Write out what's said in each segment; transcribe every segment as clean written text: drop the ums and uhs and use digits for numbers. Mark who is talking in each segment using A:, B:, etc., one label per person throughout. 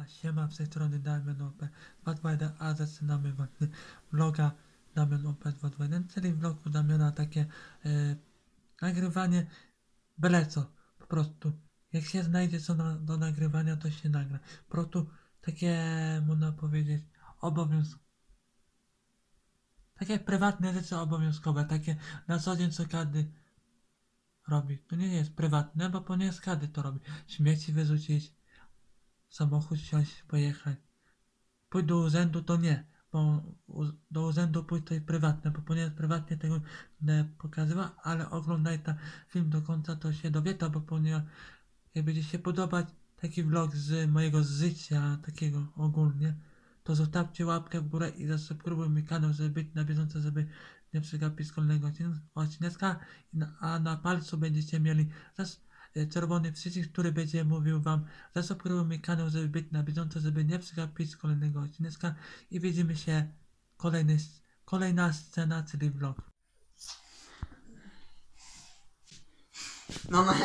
A: Siema, z tej strony Damian OP221, a zaczynamy właśnie vloga Damian OP221, czyli vlogu Damiana takie nagrywanie byle co, po prostu. Jak się znajdzie co do nagrywania, to się nagra. Po prostu takie, można powiedzieć, takie prywatne rzeczy obowiązkowe, takie na co dzień, co każdy robi. To nie jest prywatne, bo ponieważ każdy to robi. Śmieci wyrzucić, samochód wsiąść, pojechać. Pójść do urzędu to nie, bo do urzędu pójść to jest prywatne, bo ponieważ prywatnie tego nie pokazywa, ale oglądaj ten film do końca, to się dowiecie, bo ponieważ jak będzie się podobać taki vlog z mojego życia, takiego ogólnie, to zostawcie łapkę w górę i zasubskrybuj mój kanał, żeby być na bieżąco, żeby nie przegapić kolejnego odcinka, a na palcu będziecie mieli czerwony przycisk, który będzie mówił wam: zasubskrybuj mój kanał, żeby być na bieżąco, żeby nie przegapić kolejnego odcinka i widzimy się kolejna scena, czyli vlog.
B: Mamy.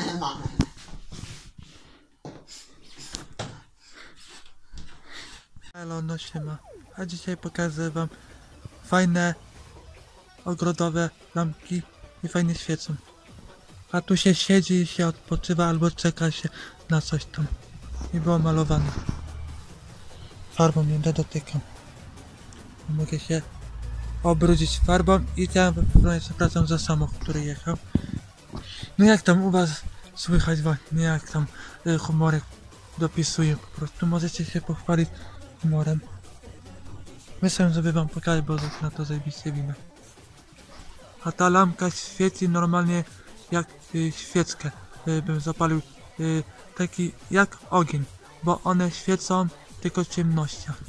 A: Halo, no siema. A dzisiaj pokażę wam fajne ogrodowe lampki i fajnie świecą. A tu się siedzi i się odpoczywa albo czeka się na coś tam. I było malowane. Farbą nie dotykam. Mogę się obrudzić farbą i ja przepraszam za samochód, który jechał. No jak tam u was słychać właśnie, jak tam humorek dopisuje po prostu. Możecie się pochwalić humorem. Myślę, żeby wam pokazać, bo na to zajebiście winę. A ta lampka świeci normalnie jak świeczkę. Bym zapalił taki jak ogień, bo one świecą tylko w ciemnościach.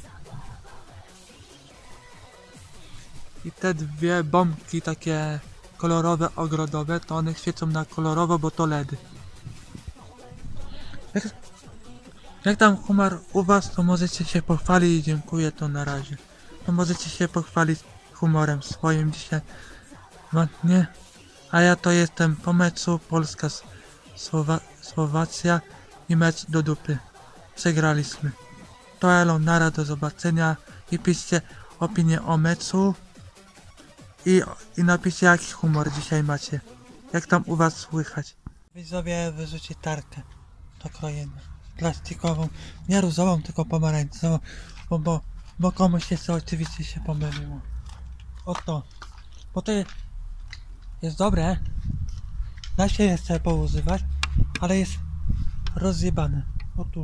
A: I te dwie bombki takie kolorowe, ogrodowe, to one świecą na kolorowo, bo to LEDy. Jak tam humor u was, to możecie się pochwalić i dziękuję, to na razie. To możecie się pochwalić humorem swoim dzisiaj. Nie? A ja to jestem po meczu Polska Słowacja i mecz do dupy. Przegraliśmy. To elo, nara, do zobaczenia i piszcie opinię o meczu i napiszcie, jaki humor dzisiaj macie. Jak tam u was słychać. Widzowie, wyrzuci tarkę do krojenia. Plastikową, nie różową, tylko pomarańczową, bo komuś jeszcze oczywiście się pomyliło. Oto, bo to jest dobre, da się jeszcze poużywać, ale jest rozjebane. O tu.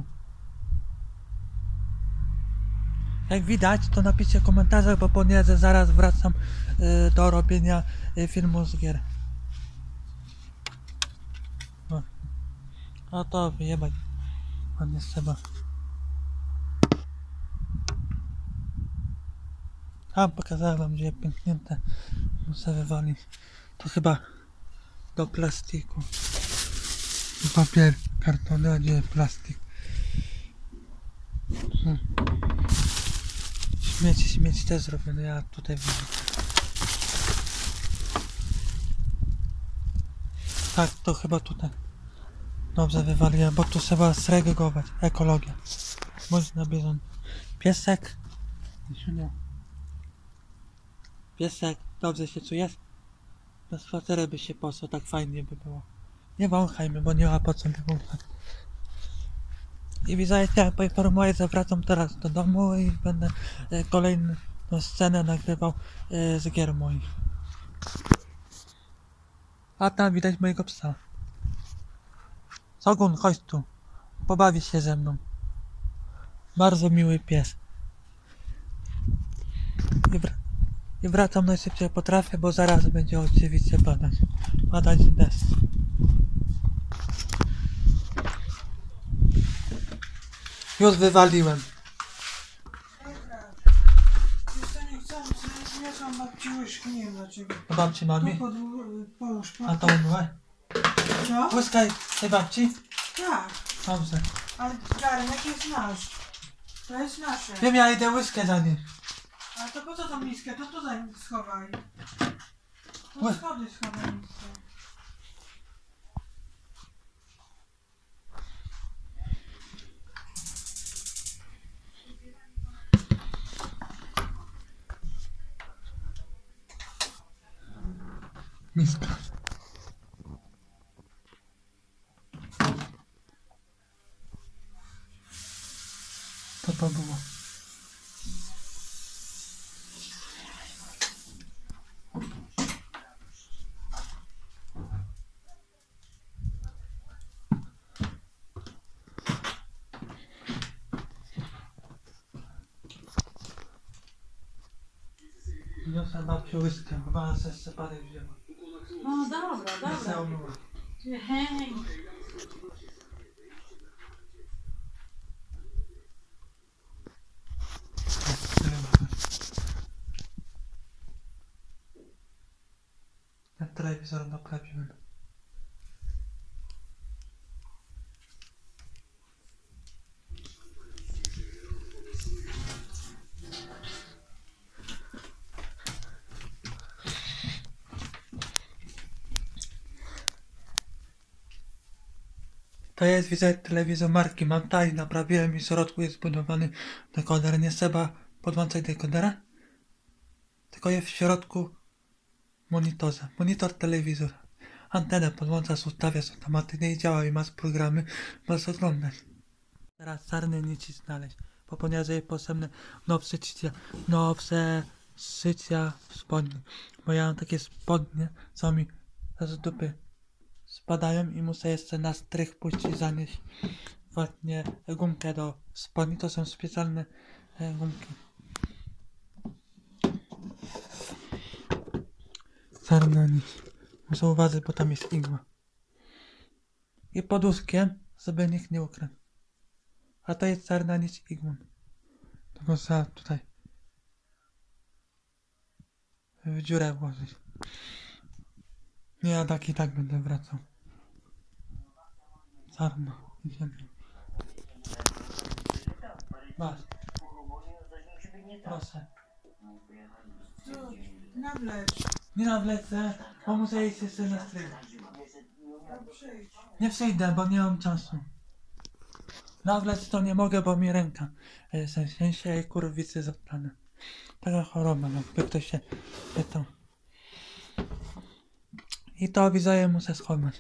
A: Jak widać, to napiszcie w komentarzach, bo ponieważ zaraz wracam do robienia filmu z gier. A to wyjebać. Ładnie trzeba. A pokazałem wam, gdzie pęknięte. Muszę wywalić. To chyba do plastiku. Papier, kartony, a gdzie plastik. Śmieci też zrobione, ja tutaj widzę. Tak, to chyba tutaj. Dobrze wywaliłem, bo tu trzeba segregować. Ekologia. Bądź na bieżąco. Piesek. Piesek, dobrze się czujesz? Na spacerę by się poszło, tak fajnie by było. Nie wąchajmy, bo nie ma po co mnie wąchać. I widzę, chciałem poinformować, że wracam teraz do domu i będę kolejną scenę nagrywał z gier moich. A tam widać mojego psa. Sogun, chodź tu. Pobawi się ze mną. Bardzo miły pies. I wracam najszybciej jak potrafię, bo zaraz będzie oczywiście padać. Padać deszcz. Już wywaliłem.
C: Jeszcze nie chcę, zmieszam babci łyżki, nie wiem dlaczego.
A: Do babci mamy?
C: Połóż pan.
A: A to umyłeś?
C: Co?
A: Łyskaj tej babci?
C: Tak,
A: Dobrze.
C: ale garnek jest nasz. To jest nasze.
A: Wiem, ja idę łyskę za nim.
C: Ale to po co tą miskę? To tutaj schowaj.
A: Łe.
C: To schody schowaj miskę.
A: Niska. Co to było? Niosę babciu łyskę, bo mama se separę wzięła.
B: No dobra,
A: Ja se
B: dobra.
A: umyła.
B: Hej.
A: Ten telewizor naprawiłem. To jest, widzę, telewizor marki Mantai, naprawiłem i w środku jest zbudowany dekoder. Nie trzeba podłączać dekodera, tylko jest w środku monitorze. Monitor, telewizor. Antenę podłączasz, ustawiasz automatycznie i działa i masz programy, możesz oglądać. Teraz czarny nici znaleźć, bo ponieważ jest potrzebne nowe szycia spodni. Bo ja mam takie spodnie, co mi z dupy spadają i muszę jeszcze na strych puścić, zanieść właśnie gumkę do spodni. To są specjalne gumki. Czarna nic. Muszę uważać, bo tam jest igła. I pod łóżkiem, żeby nikt nie ukradł. A to jest czarna nic igłą. Tylko trzeba tutaj w dziurę włożyć. Nie, ja tak i tak będę wracał. Czarno. Idziemy. Masz. Proszę.
C: Co? Nawleć.
A: Nie nawlecę, bo muszę iść jeszcze na strych.
C: No przyjdź.
A: Nie przyjdę, bo nie mam czasu. Nawlec to nie mogę, bo mi ręka się i kurwicy zaplane. Taka choroba, jakby ktoś się pytał. I to widzowie muszę schować.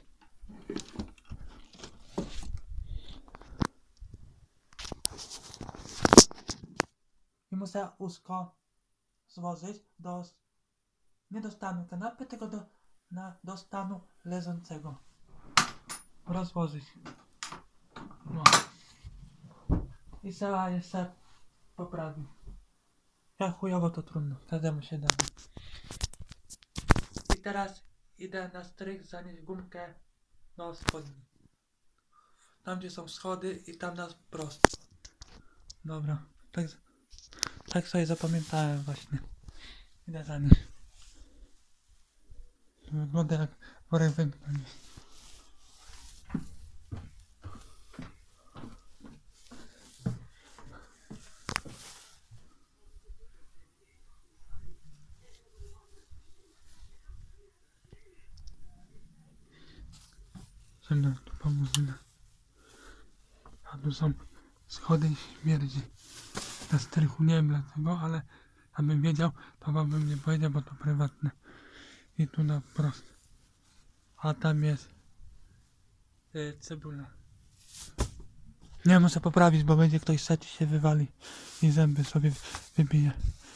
A: I muszę łóżko złożyć nie do stanu kanapy, tylko do stanu leżącego. Rozłożyć. No. I trzeba jeszcze poprawić. Jak chujowo to trudno, każdemu się da. I teraz idę na strych zanieść gumkę do spodni. Tam gdzie są schody i tam na prosto. Dobra, tak sobie zapamiętałem właśnie. Idę zanieść. Wygląda jak worek węgla. Żebym tu pomóc. A tu są schody i śmierdzi. Na strychu nie wiem dlaczego, ale abym wiedział, to bym nie powiedział, bo to prywatne. I tu na prosto. A tam jest cebula. Nie, muszę poprawić, bo będzie ktoś szedł i się wywali i zęby sobie wybije.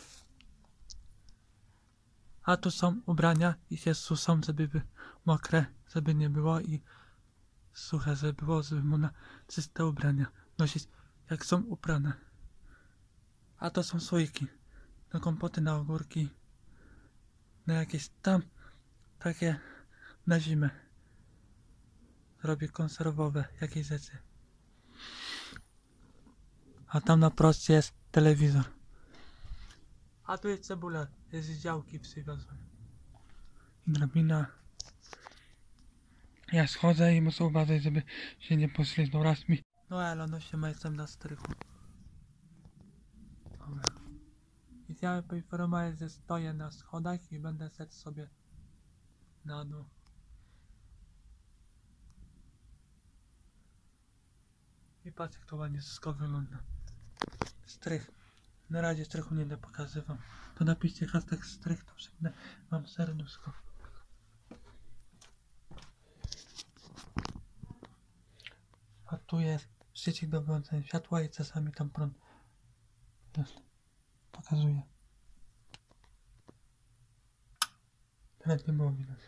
A: A tu są ubrania i się suszą, żeby były mokre, żeby nie było i suche, żeby było, żeby można czyste ubrania nosić, jak są uprane. A to są słoiki na kompoty, na ogórki, na jakieś tam takie na zimę. Robię konserwowe jakieś rzeczy. A tam na proście jest telewizor. A tu jest cebula, jest z działki przywiozłem. I drabina. Ja schodzę i muszę uważać, żeby się nie poślizgnął raz mi. No elo, no się jestem na strychu. Dobra. I chciałem poinformować, że stoję na schodach i będę szedł sobie na dół. I patrz, jak to ładnie wszystko wygląda. Strych. Na razie strychu nie będę pokazywał. To napiszcie hashtag strych, to wszędzie mam serduszko. tu jest przycisk do wyłączenia światła i czasami tam prąd pokazuje. Teraz nie było widać.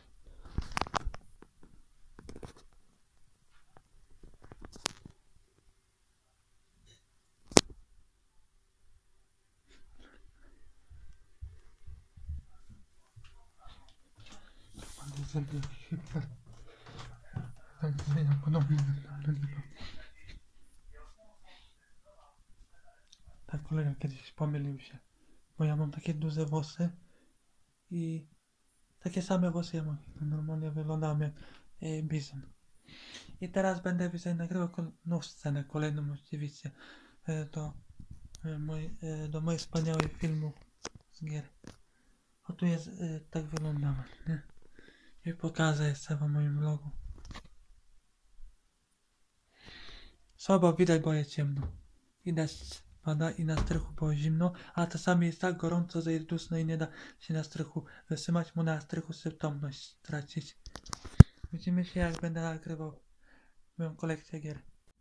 A: Tak, kolega kiedyś pomylił się, bo ja mam takie duże włosy i takie same włosy ja mam. Normalnie wyglądam jak bizon. I teraz będę dzisiaj nagrywał scenę kolejną oczywiście do mojej wspaniałej filmu z gier. O tu jest, tak wyglądam, nie? I pokażę jeszcze wam moim vlogu. Słabo widać, bo jest ciemno. I deszcz pada i na strychu było zimno, a czasami jest tak gorąco, że jest duszno i nie da się na strychu wytrzymać, bo na strychu przytomność stracić. Widzimy się, jak będę nagrywał moją kolekcję gier.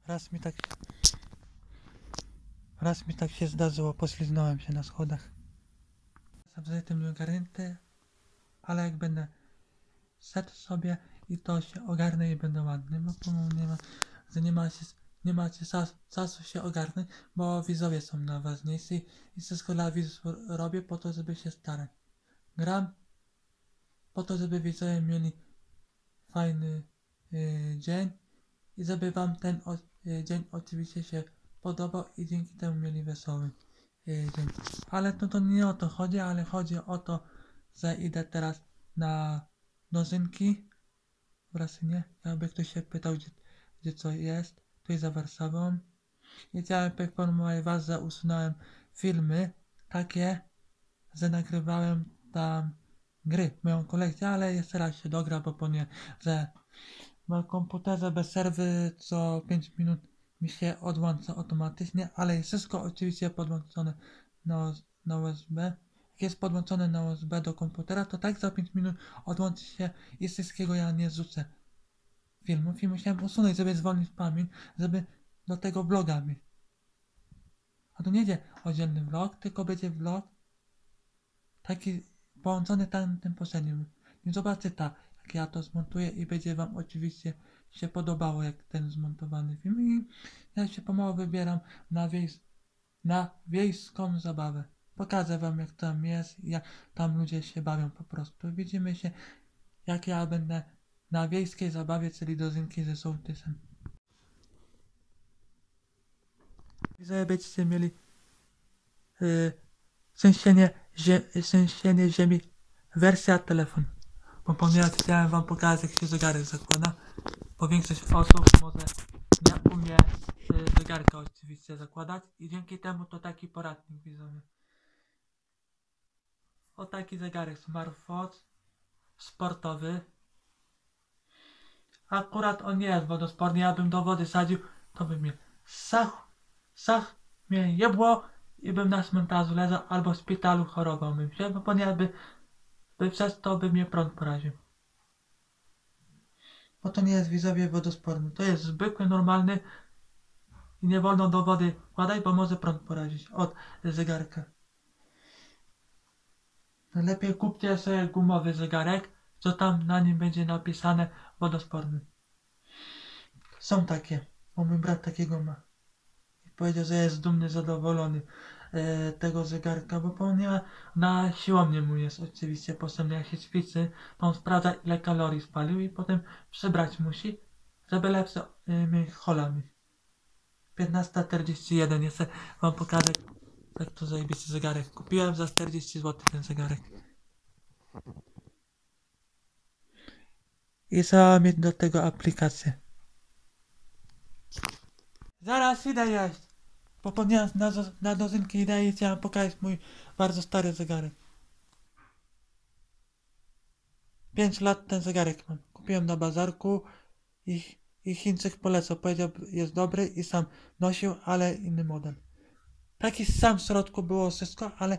A: Raz mi tak się zdarzyło, pośliznąłem się na schodach. Zawsze tym nie ogarnięty, ale jak będę szedł sobie i to się ogarnę i będę ładny, bo pomimo nie macie czasu się ogarnąć, bo widzowie są najważniejsi i wszystko dla widzów robię po to, żeby się starać. Gram po to, żeby widzowie mieli fajny dzień i żeby wam ten dzień oczywiście się podobał i dzięki temu mieli wesoły dzień. Ale to nie o to chodzi, ale chodzi o to, że idę teraz na dożynki w Rasynie. Jakby ktoś się pytał, gdzie co jest, to jest za Warszawą. I chciałem poinformować was, że usunąłem filmy takie, że nagrywałem tam gry, moją kolekcję, ale jeszcze raz się dogra, bo że na komputerze bez serwy co 5 minut mi się odłącza automatycznie, ale jest wszystko oczywiście podłączone na USB. Jak jest podłączone na USB do komputera, to tak za 5 minut odłączy się i z wszystkiego ja nie zrzucę filmów i musiałem usunąć, żeby zwolnić pamięć, żeby do tego vloga mieć. A to nie będzie oddzielny vlog, tylko będzie vlog taki połączony tym poprzednim. Nie zobaczy jak ja to zmontuję i będzie wam oczywiście się podobało jak ten zmontowany film i ja się pomału wybieram na wiejską zabawę. Pokażę wam jak tam jest, jak tam ludzie się bawią po prostu. Widzimy się jak ja będę na wiejskiej zabawie, czyli dożynki ze sołtysem. I żeby będziecie mieli trzęsienie ziemi wersja telefon. Bo ponieważ chciałem wam pokazać jak się zegarek zakłada, bo większość osób może nie umie zegarka oczywiście zakładać i dzięki temu to taki poradnik widzowie. O taki zegarek smartwatch sportowy. Akurat on nie jest wodosporny, ja bym do wody sadził, to by mnie sach mnie jebło i bym na cmentarzu leżał albo w szpitalu chorował bym się, bo ponieważ przez to by mnie prąd poraził. Bo to nie jest widzowie wodosporny, to jest zwykły, normalny i nie wolno do wody wkładać, bo może prąd porazić od zegarka. Lepiej kupcie sobie gumowy zegarek, co tam na nim będzie napisane wodosporny. Są takie, bo mój brat takiego ma. I powiedział, że jest dumny, zadowolony tego zegarka, bo ponieważ na siłownię mu jest oczywiście potrzebny, jak się ćwiczy, to on sprawdza ile kalorii spalił i potem przebrać musi, żeby lepsze mieć holami. 15:41, jeszcze wam pokażę jak to zajebisty zegarek. Kupiłem za 40 zł ten zegarek. I trzeba mieć do tego aplikację. Zaraz idę jeść, bo ponieważ na dożynki idę i chciałem pokazać mój bardzo stary zegarek. 5 lat ten zegarek mam. Kupiłem na bazarku i Chińczyk polecał. Powiedział, jest dobry i sam nosił, ale inny model. Taki sam w środku było wszystko, ale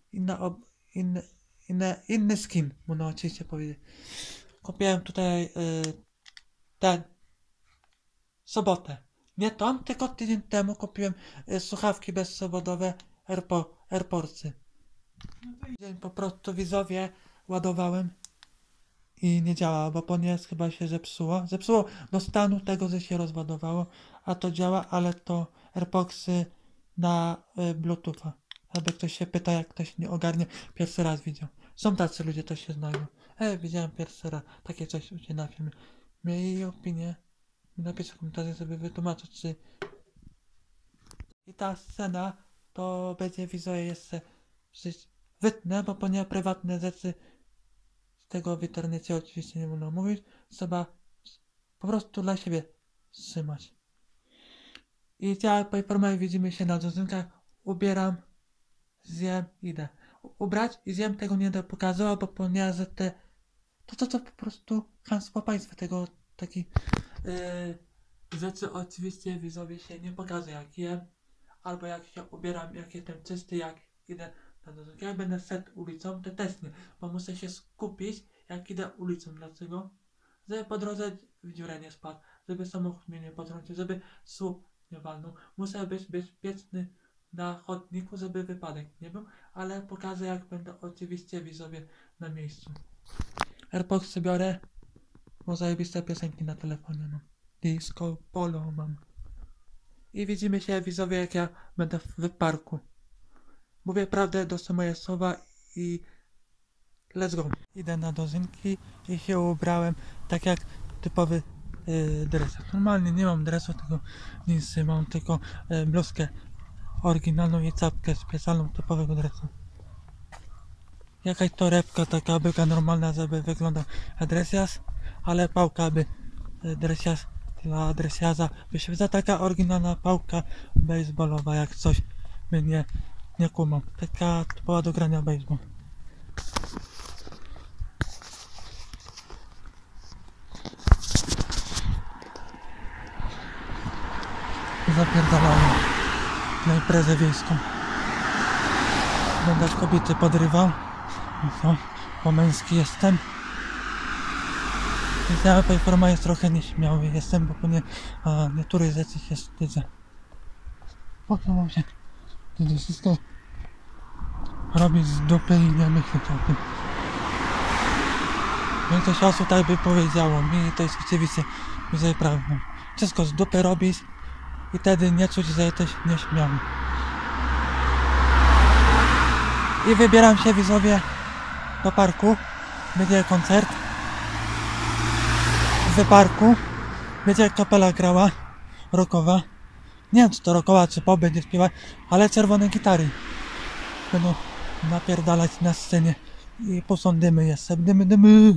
A: inny skin, można oczywiście powiedzieć. Kupiłem tutaj sobotę. Nie tą, tylko tydzień temu kupiłem słuchawki bezprzewodowe AirPodsy. Dzień po prostu widzowie ładowałem i nie działa, bo ponieważ chyba się zepsuło. Zepsuło do stanu tego, że się rozładowało, a to działa, ale to AirPodsy na Bluetootha. Aby ktoś się pyta, jak ktoś nie ogarnie, pierwszy raz widział. Są tacy ludzie, to się znają. Widziałem pierwszy raz takie coś u Ciebie na filmie. Miej opinię. Napisz w komentarzu, żeby wytłumaczyć, czy... I ta scena to będzie widzowie jeszcze wytnę, bo ponieważ prywatne rzeczy z tego w internecie oczywiście nie można mówić, trzeba po prostu dla siebie trzymać. I ja po informach widzimy się na dożynkach, ubieram, zjem, idę. Ubrać i zjem tego nie będę pokazywał, bo ponieważ te... To po prostu chamstwo państwa tego, taki... rzeczy oczywiście widzowie się nie pokaże jak jem, albo jak się ubieram, jak jestem czysty, jak idę na dozór. Jak będę szedł ulicą, to też nie, bo muszę się skupić, jak idę ulicą. Dlaczego? Żeby po drodze w dziurę nie spadł, żeby samochód mnie nie potrącił, żeby słup nie walnął. Muszę być bezpieczny na chodniku, żeby wypadek nie był, ale pokażę, jak będę oczywiście widzowie na miejscu. AirPodsy biorę, bo zajebiste piosenki na telefonie mam. Disco Polo mam. I widzimy się widzowie, jak ja będę w parku. Mówię prawdę, dostaję moje słowa i let's go. Idę na dożynki i się ubrałem tak jak typowy dres. Normalnie nie mam dresu, tylko nic, mam tylko bluzkę oryginalną i czapkę specjalną typowego dresu. Jakaś torebka taka była normalna, żeby wyglądał dresiarz, ale pałka by dresiarz dla dresiarza wyświetla taka oryginalna pałka baseballowa, jak coś by nie kumał. Taka typowa do grania baseball. Zapierdalałem na imprezę wiejską. Będę kobiety podrywał. No, po męski jestem. Ja po forma jest trochę nieśmiały jestem, bo niektórych rzeczy się wstydzę. Po co mam się wtedy wszystko robić z dupy i nie myśleć o tym. Większość osób tak by powiedziało mi i to jest oczywiście prawdą. Wszystko z dupy robić i wtedy nie czuć, że jesteś nieśmiały. I wybieram się widzowie do parku. Będzie koncert. W parku będzie kapela grała rockowa. Nie wiem czy to rockowa czy pop będzie śpiewać, ale czerwone gitary będą napierdalać na scenie i pusą dymy jeszcze. Dymy.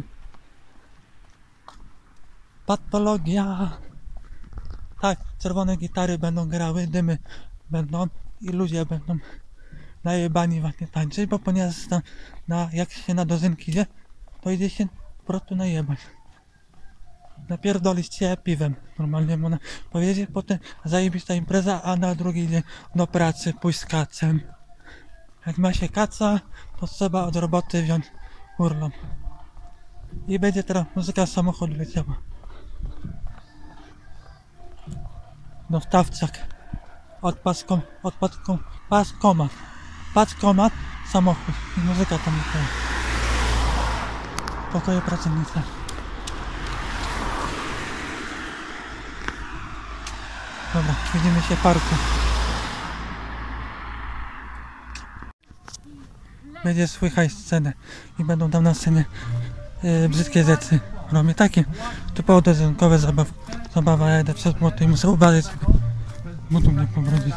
A: Patologia. Tak, czerwone gitary będą grały, dymy będą i ludzie będą najebani właśnie tańczyć, bo ponieważ tam jak się na dożynki idzie, to idzie się po prostu najebać. Napierdolić się piwem, normalnie można powiedzieć, potem zajebista impreza, a na drugi dzień do pracy pójść z kacem. Jak ma się kaca, to trzeba od roboty wziąć urlop. I będzie teraz muzyka samochód leciała. Dostawczak. Paczkomat, samochód. I muzyka tam leciała. Pokoje pracownicze. Dobra, widzimy się w parku. Będzie słychać scenę i będą tam na scenie brzydkie rzeczy. Robię takie typowo dożynkowe zabawa. Ja jedę przez błoto i muszę uważać, żeby butów nie powrócić.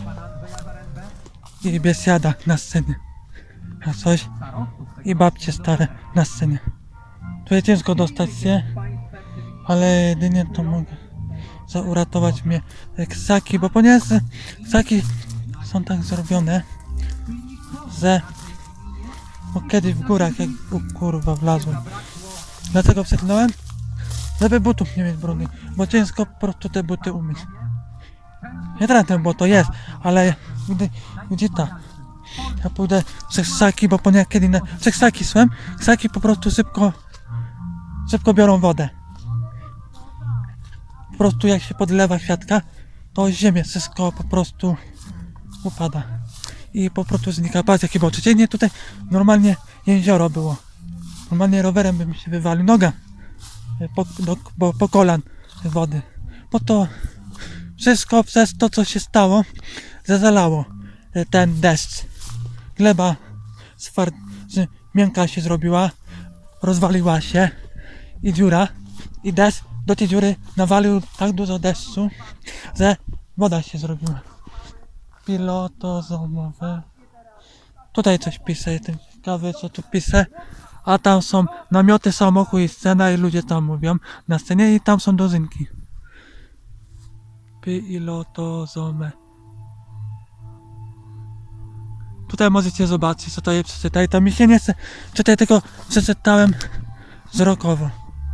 A: I biesiada na scenie. A coś i babcie stare na scenie. Tu jest ciężko dostać się, ale jedynie to mogę uratować mnie ksaki, bo ponieważ ksaki są tak zrobione, że kiedyś w górach jak kurwa wlazłem. Dlatego przeklnąłem, żeby butów nie mieć brudnych, bo ciężko po prostu te buty umyć. Nie tracę, bo to jest, ale gdzie ta? Ja pójdę przez ksaki, bo ponieważ kiedy przez ksaki szłem, ksaki po prostu szybko biorą wodę. Po prostu jak się podlewa kwiatka, to ziemię wszystko po prostu upada. I po prostu znika. Patrz jakie było codziennie tutaj normalnie jezioro było. Normalnie rowerem bym się wywalił. Noga po kolan wody. Bo to wszystko przez to co się stało zalało ten deszcz. Gleba miękka się zrobiła, rozwaliła się i dziura. I deszcz do tej dziury nawalił tak dużo deszczu, że woda się zrobiła. Pilotozomowe. Tutaj coś pisze, jestem ciekawy co tu pisze. A tam są namioty, samochód i scena i ludzie tam mówią na scenie i tam są dożynki. Pilotozome. Tutaj możecie zobaczyć co to jest przeczytaj. To mi się nie chce czytać, tylko przeczytałem wzrokowo.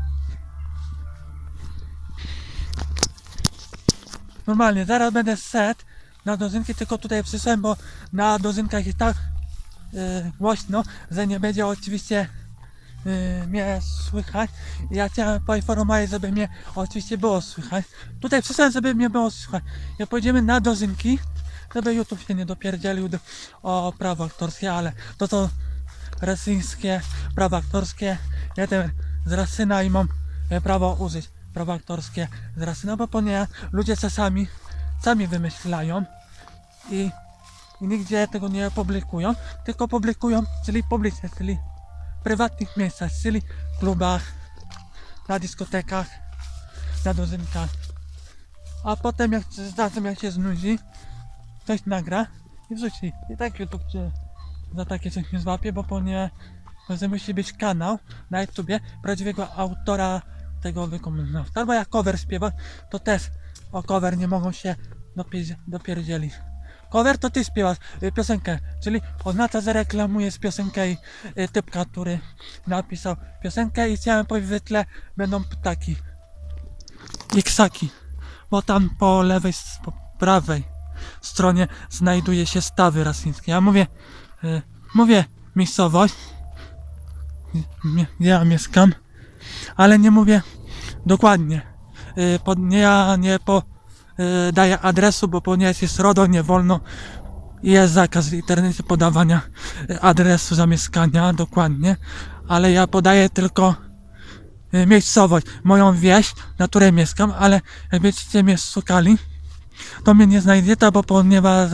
A: Normalnie, zaraz będę szedł na dożynki, tylko tutaj przyszedłem, bo na dożynkach jest tak głośno, że nie będzie oczywiście mnie słychać. Ja chciałem poinformować, żeby mnie oczywiście było słychać. Tutaj przyszedłem, żeby mnie było słychać. Jak pójdziemy na dożynki, żeby YouTube się nie dopierdzielił o prawo aktorskie, ale to rosyjskie prawo aktorskie. Ja jestem z Rasyna i mam prawo użyć prawa aktorskie z Rasyna, bo ponieważ ludzie czasami sami wymyślają i nigdzie tego nie publikują, tylko publikują, czyli publicznie, czyli w prywatnych miejscach, czyli w klubach, na dyskotekach, na dożynkach. A potem jak się znudzi, ktoś nagra i wrzuci. I tak YouTube cię za takie coś nie złapie, bo ponieważ musi być kanał na YouTubie prawdziwego autora tego wykonawcy. Albo jak cover śpiewa, to też o cover nie mogą się dopierdzielić. Cover to ty śpiewasz piosenkę, czyli oznacza, że reklamujesz piosenkę i typka, który napisał piosenkę i chciałem powiedzieć, że w tle będą ptaki i ksaki, bo tam po lewej, po prawej stronie znajduje się stawy rasyjskie. Ja mówię miejscowość, gdzie ja mieszkam, ale nie mówię dokładnie. Ja nie daję adresu, bo ponieważ jest RODO, nie wolno i jest zakaz w internecie podawania adresu zamieszkania dokładnie, ale ja podaję tylko miejscowość, moją wieś, na której mieszkam, ale jak będziecie mnie szukali, to mnie nie znajdziecie, bo ponieważ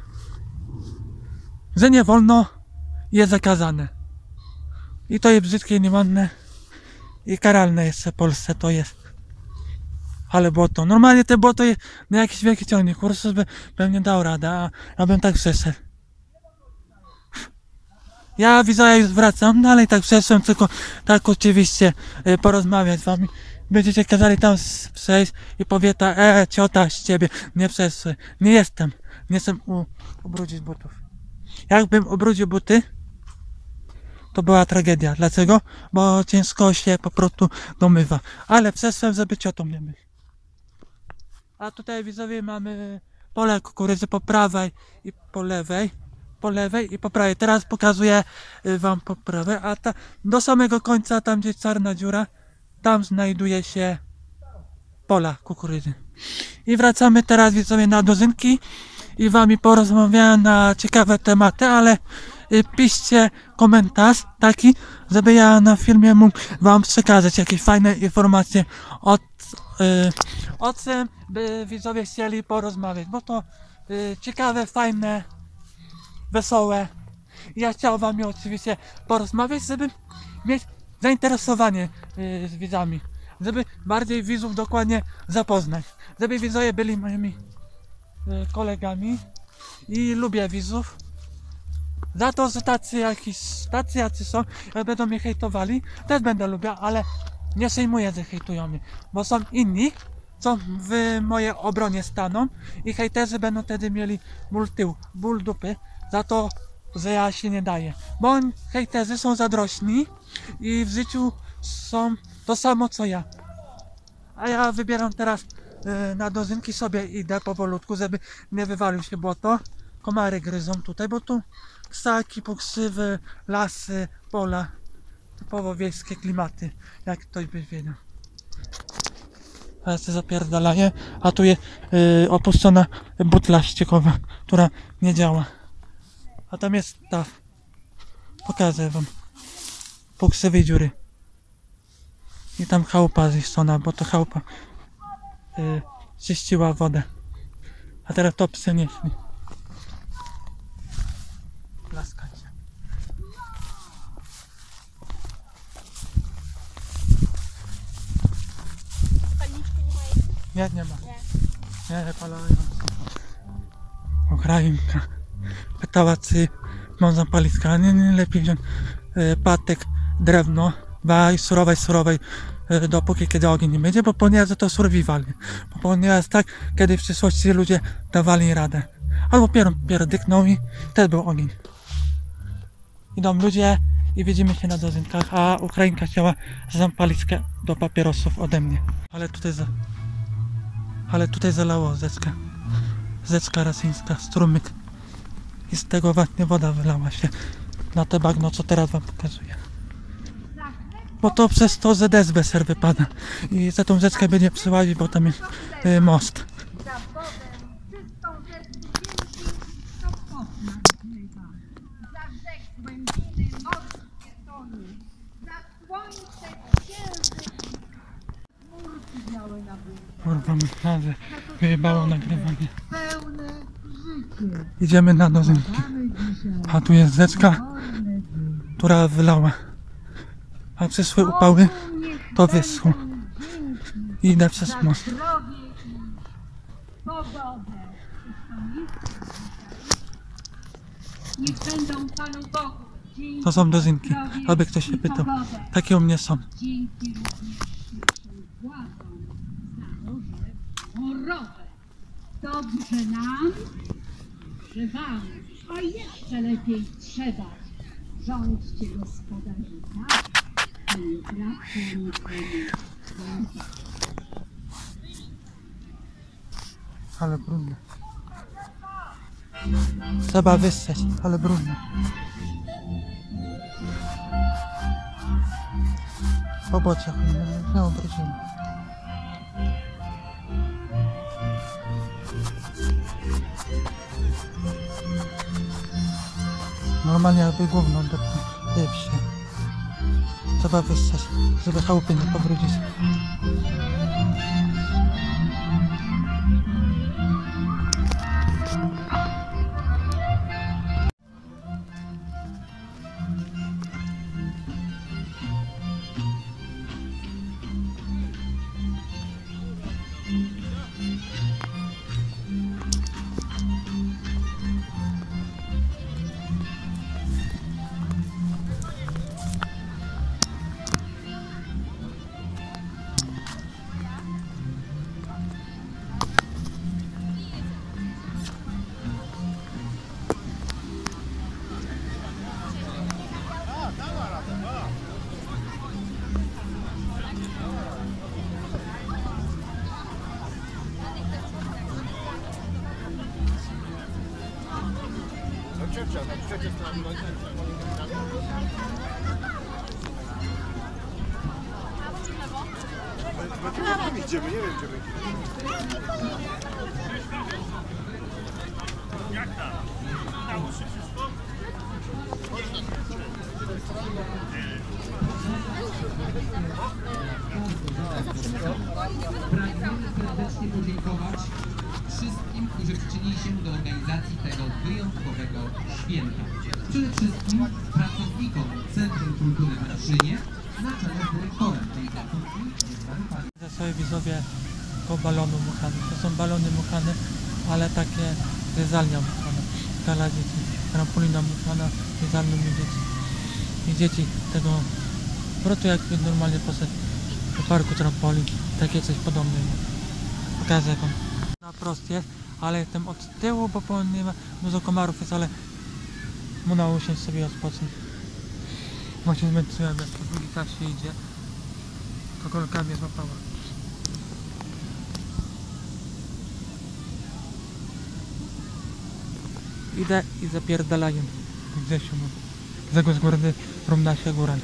A: że nie wolno, jest zakazane. I to jest brzydkie, nieładne i karalne jest w Polsce, to jest. Ale błoto. Normalnie te błoto jest na jakiś wielki ciągnik. Ursus bym nie dał radę, a ja bym tak przeszedł. Ja widzowie już wracam, dalej tak przeszłem, tylko tak oczywiście porozmawiać z wami. Będziecie kazali tam przejść i powie ta, ciota z ciebie, nie przeszły. Nie jestem ubrudzić butów. Jakbym ubrudził buty, to była tragedia. Dlaczego? Bo ciężko się po prostu domywa. Ale przeszłem, żeby ciotą nie być. A tutaj widzowie mamy pole kukurydzy po prawej i po lewej. Po lewej i po prawej. Teraz pokazuję wam po prawej, a do samego końca, tam gdzie czarna dziura, tam znajduje się pola kukurydzy. I wracamy teraz widzowie na dożynki i wami porozmawiałem na ciekawe tematy, ale piszcie komentarz taki, żeby ja na filmie mógł wam przekazać jakieś fajne informacje o czym by widzowie chcieli porozmawiać, bo to ciekawe, fajne, wesołe. Ja chciałem wam oczywiście porozmawiać, żeby mieć zainteresowanie z widzami, żeby bardziej widzów dokładnie zapoznać, żeby widzowie byli moimi kolegami i lubię widzów. Za to, że tacy jacy są, jak będą mnie hejtowali, też będę lubił, ale nie przejmuję, że hejtują mnie, bo są inni, co w mojej obronie staną i hejterzy będą wtedy mieli ból dupy za to, że ja się nie daję. Bo hejterzy są zazdrośni i w życiu są to samo co ja. A ja wybieram teraz na dożynki, sobie idę powolutku, żeby nie wywalił się błoto. Komary gryzą tutaj, bo tu ssaki, pokrzywy, lasy, pola, typowo wiejskie klimaty, jak ktoś by wiedział. ale się zapierdalaje, a tu jest opuszczona butla ściekowa, która nie działa. A tam jest ta. Pokażę wam. Po krzywej dziury. I tam chałupa zniszczona, bo to chałupa czyściła wodę. A teraz to psy nieśli. Laskać.
D: Paliczki nie ma jeszcze?
A: Nie ma. Nie palają. Ukrainka. Pytała, czy można palić, ale nie lepiej wziąć patyk, drewno, i surowej, dopóki kiedy ogień nie będzie, bo ponieważ to survival. Bo ponieważ tak, kiedy w przyszłości ludzie dawali radę. Albo pierdyknął i też był ogień. Idą ludzie i widzimy się na dozynkach, a Ukrainka chciała zapaliczkę do papierosów ode mnie. Ale tutaj zalało zeczka rasyjska, strumyk. I z tego właśnie woda wylała się na te bagno, co teraz wam pokazuję. Bo to przez to ZS Weser wypada. I za tą rzeczkę będzie przyłazić, bo tam jest most.
E: Za wodę, czystą rzecz dzięki, co potna zmywa. Za rzek głębiny, morskie tony. Za słońce, księżyc, chmurki białe na górze.
A: Kurwa, myślałem, że wyjebało nagrywanie.
E: Pełne życie.
A: Idziemy na dożynki.
E: Mamy dzisiaj
A: A tu jest rzeczka,
E: wolne dni.
A: która wylała. A przyszły upały, to wyschło. I idę przez
E: Za
A: most.
E: zdrowie i pogodę. Niech będą Panu Bogu dzięki
A: To są dożynki,
E: zdrowie
A: aby ktoś się
E: i
A: pytał.
E: pogodę.
A: Takie u mnie są.
E: Dzięki również świętym władom zaroże chorowe. Dobrze nam, że wam, a jeszcze lepiej trzeba. Rządźcie gospodarzy tak, by nie brakło nikomu.
A: Ale brudne. Trzeba wyssać, ale brudne. Po bociach nie obróciłem. Normalnie jakby gówno depnąć się. Trzeba wyssać, żeby chałupy nie pobrudzić.
C: Idziemy, nie wiem gdzie my.
F: Pragniemy serdecznie podziękować wszystkim, którzy przyczynili się do organizacji tego wyjątkowego święta. Przede wszystkim pracownikom Centrum Kultury w Raszynie na czele z dyrektorem tej placówki.
A: Widzę sobie widzowie po balonu muchany. To są balony muchane, ale takie jedzalnia muchana. Dla dzieci. Trampolina muchana, jedzalną i dzieci tego wrotu jak normalnie poszedł do parku trampolin. Takie coś podobnego. Pokażę wam. Na prost jest, ale jestem od tyłu, bo nie ma dużo komarów jest, ale można usiąść sobie odpocząć. Właśnie zmęczyłem, jak po drugi tak się idzie. To kolka mnie złapała. Idę i zapierdalaję. Grzesiu mu. Zego z góry równa się góra.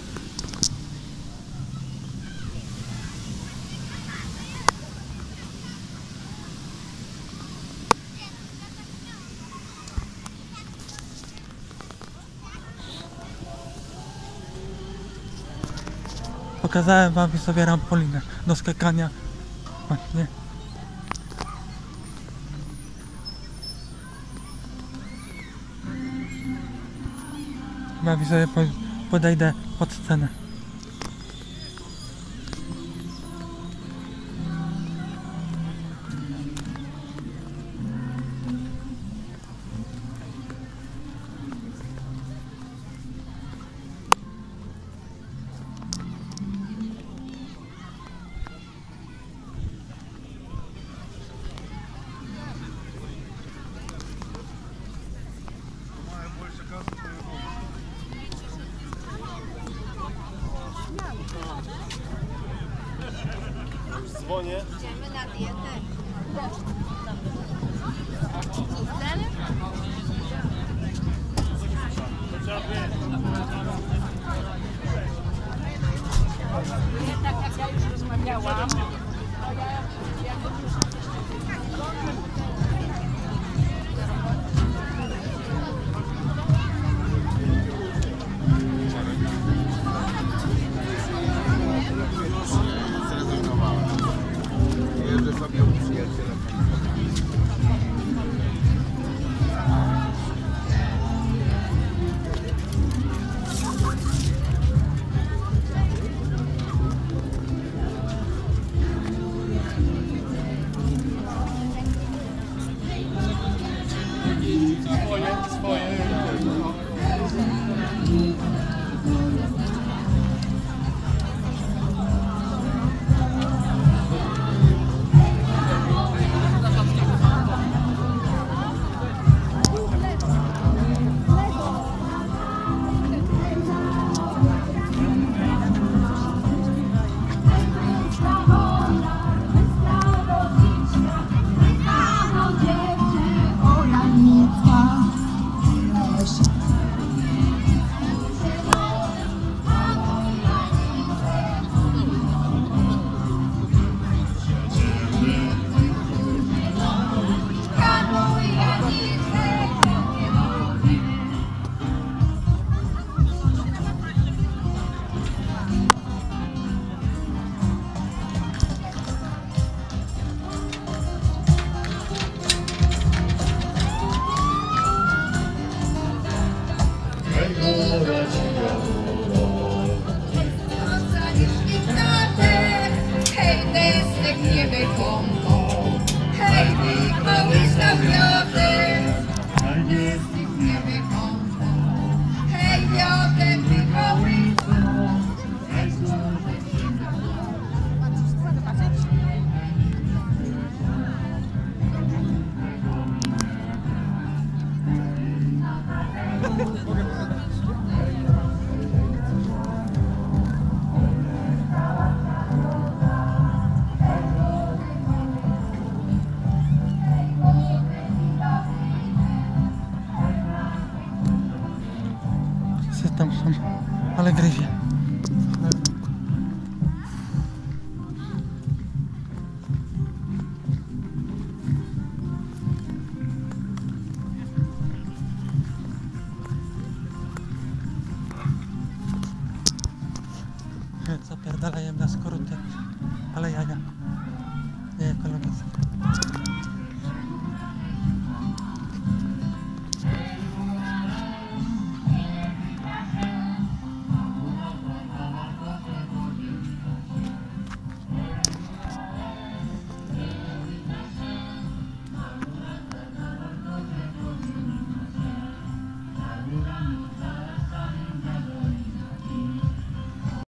A: pokazałem wam sobie rampolinę do skakania. Właśnie. Chyba sobie podejdę pod scenę.
C: Dzwonię.
D: Idziemy na dietę.
B: Tak jak ja już rozmawiałam,
C: Jeżdżę sobie u przyjaciela.
G: Hej, desek nie wykomą, hej, wykoły stawiody, desek nie wykomą, hej, wiodek wykoły hej,
A: Tam są, ale gryzie. Zapierdalają na skróty, ale jaja. Nie ekologicznie.